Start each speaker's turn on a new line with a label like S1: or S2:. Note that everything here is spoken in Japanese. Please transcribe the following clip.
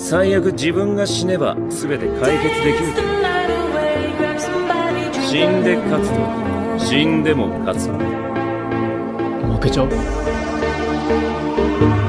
S1: 最悪自分が死ねば全て解決できる。死んで勝つと死んでも勝つ。
S2: 負けちゃう。